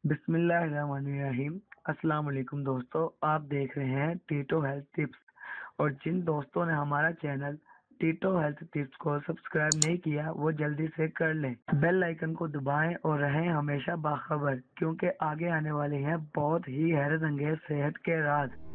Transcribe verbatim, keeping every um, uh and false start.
बिस्मिल्लाहिर्रहमानिर्रहीम। अस्सलाम वालेकुम दोस्तों, आप देख रहे हैं टीटो हेल्थ टिप्स। और जिन दोस्तों ने हमारा चैनल टीटो हेल्थ टिप्स को सब्सक्राइब नहीं किया वो जल्दी से कर लें, बेल आइकन को दबाएं और रहें हमेशा बाखबर, क्योंकि आगे आने वाले हैं बहुत ही हैरत अंगेज सेहत के राज।